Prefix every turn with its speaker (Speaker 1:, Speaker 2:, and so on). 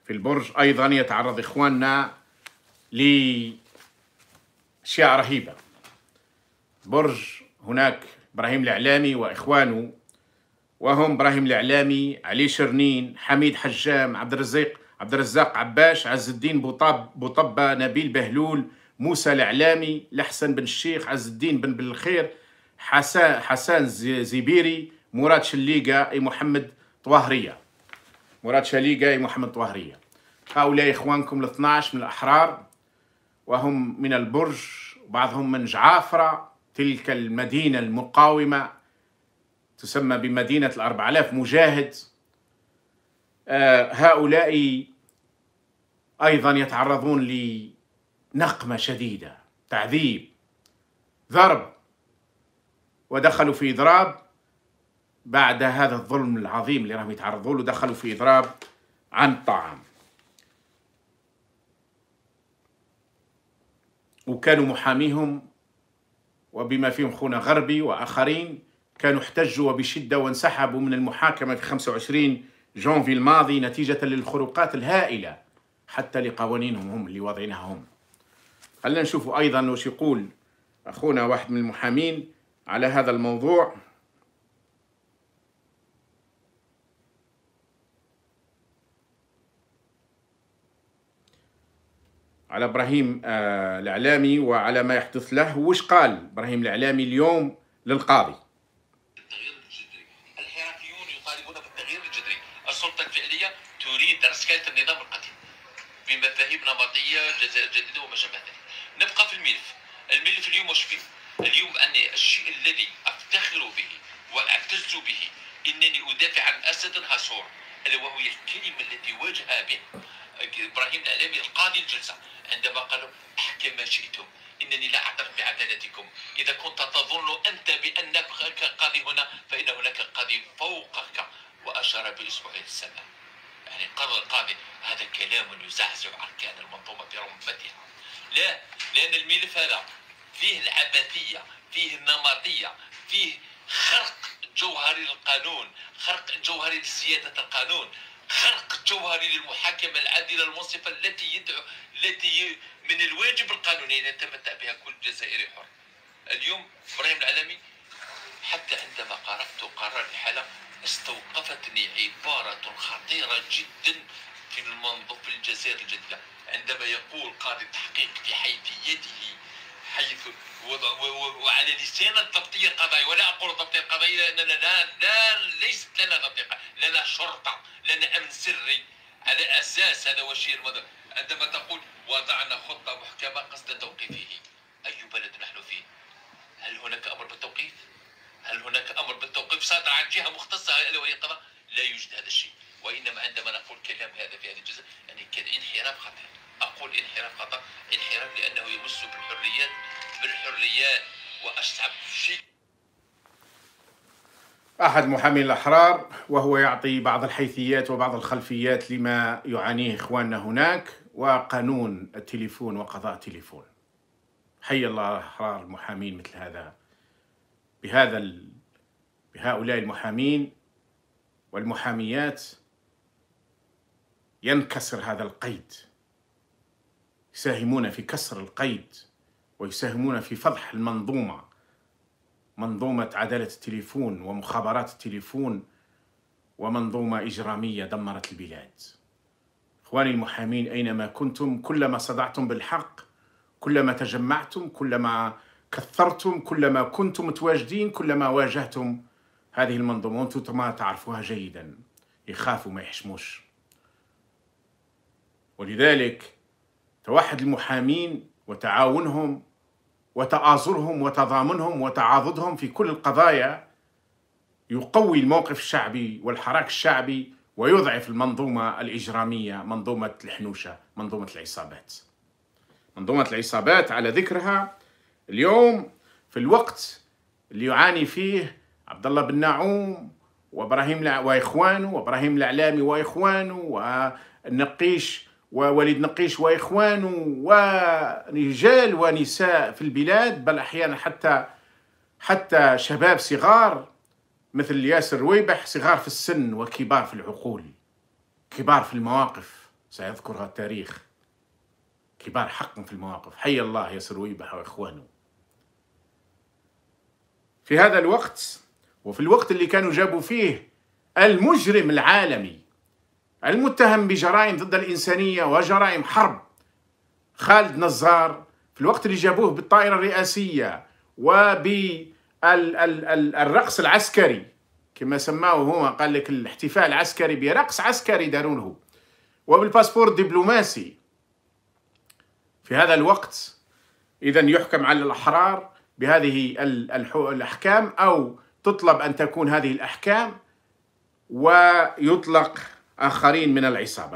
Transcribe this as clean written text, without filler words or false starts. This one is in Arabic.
Speaker 1: في البرج أيضا يتعرض إخواننا لأشياء رهيبة. برج هناك إبراهيم الإعلامي وإخوانه، وهم إبراهيم الإعلامي، علي شرنين، حميد حجام، عبد الرزاق عباش، عز الدين بوطبة، نبيل بهلول، موسى الإعلامي، لحسن بن الشيخ، عز الدين بن بالخير، حسان زبيري، مراد شليقة، محمد طواهرية. هؤلاء إخوانكم ال12 من الأحرار، وهم من البرج، وبعضهم من جعافرة، تلك المدينة المقاومة تسمى بمدينة 4000 مجاهد. هؤلاء أيضا يتعرضون لنقمة شديدة، تعذيب، ضرب، ودخلوا في إضراب بعد هذا الظلم العظيم اللي راهم يتعرضون له. دخلوا في إضراب عن الطعام، وكانوا محاميهم وبما فيهم خونا غربي وآخرين كانوا احتجوا بشدة وانسحبوا من المحاكمة في 25 جانفي الماضي نتيجة للخروقات الهائلة حتى لقوانينهم هم اللي واضعينها هم. خلينا نشوفوا أيضا وش يقول أخونا واحد من المحامين على هذا الموضوع. على إبراهيم الإعلامي وعلى ما يحدث له. وش قال إبراهيم الإعلامي اليوم للقاضي؟
Speaker 2: التغيير الجذري، الحركيون يطالبون بالتغيير الجذري، السلطة الفعلية تريد رسكلة النظام القديم بمفاهيم نمطية جديدة وما شابه ذلك. نبقى في الملف اليوم وش فيه؟ اليوم أني الشيء الذي أفتخر به وأعتز به إنني أدافع عن أسد هاسور، ألا وهو الكلمة التي واجه بها إبراهيم الإعلامي القاضي الجلسة عندما قالوا احكم ما شئتم، إنني لا أعترف بعدالتكم. إذا كنت تظن أنت بأنك قاضي هنا فإن هناك قاضي فوقك، وأشار بإصبعه السماء. يعني قال القاضي هذا كلام يزعزع أركان المنظومة برمتها. لا، لأن الملف هذا فيه العبثية، فيه النمطية، فيه خرق جوهري للقانون، خرق جوهري لسيادة القانون، خرق جوهري للمحاكمة العادلة المنصفة التي من الواجب القانوني أن يتمتع بها كل جزائري حر. اليوم إبراهيم الإعلامي حتى عندما قرأت قرار الحالة استوقفتني عبارة خطيرة جدا في الجزائر الجديدة، عندما يقول قاضي التحقيق في حيثيته حيث وعلى لسان الضبطية القضائية، ولا أقول الضبطية القضائية لأننا ليست لنا ضبطية، لنا شرطة، لنا أمن سري. على أساس هذا هو الشيء المهم، عندما تقول وضعنا خطة محكمة قصد توقيفه، أي بلد نحن فيه؟ هل هناك أمر بالتوقيف؟ هل هناك أمر بالتوقيف صادر عن جهة مختصة ألا وهي القضاء؟ لا يوجد هذا الشيء. وإنما عندما نقول كلام هذا في هذه الجزء يعني كان انحراف خطأ. أقول انحراف خطأ، انحراف لأنه يمس بالحريات وأصعب شيء.
Speaker 1: أحد محامين الأحرار وهو يعطي بعض الحيثيات وبعض الخلفيات لما يعانيه إخواننا هناك وقانون التليفون وقضاء التليفون. حي الله الأحرار المحامين مثل هذا، بهؤلاء المحامين والمحاميات ينكسر هذا القيد، يساهمون في كسر القيد ويساهمون في فضح منظومة عدالة التليفون ومخابرات التليفون، ومنظومة إجرامية دمرت البلاد. إخواني المحامين أينما كنتم، كلما صدعتم بالحق، كلما تجمعتم، كلما كثرتم، كلما كنتم متواجدين، كلما واجهتم هذه المنظومة، وأنتم ما تعرفوها جيدا، يخافوا ما يحشموش. ولذلك توحد المحامين وتعاونهم وتآزرهم وتضامنهم وتعاضدهم في كل القضايا يقوي الموقف الشعبي والحراك الشعبي ويضعف المنظومة الإجرامية، منظومة الحنوشة، منظومة العصابات. منظومة العصابات على ذكرها اليوم في الوقت اللي يعاني فيه عبد الله بن ناعوم وإبراهيم وإخوانه، وإبراهيم الإعلامي وإخوانه، والنقيش ووليد نقيش وإخوانه، ورجال ونساء في البلاد، بل أحيانا حتى شباب صغار مثل ياسر رويبح، صغار في السن وكبار في العقول، كبار في المواقف، سيذكرها التاريخ. كبار حق في المواقف. حي الله ياسر ويبح وإخوانه. في هذا الوقت وفي الوقت اللي كانوا جابوا فيه المجرم العالمي المتهم بجرائم ضد الإنسانية وجرائم حرب خالد نزار، في الوقت اللي جابوه بالطائرة الرئاسية وبالرقص العسكري كما سماه هو، قال لك الاحتفال العسكري برقص عسكري داروا له، وبالباسبور الدبلوماسي، في هذا الوقت إذن يحكم على الأحرار بهذه الأحكام، أو تطلب أن تكون هذه الأحكام ويطلق آخرين من العصابة.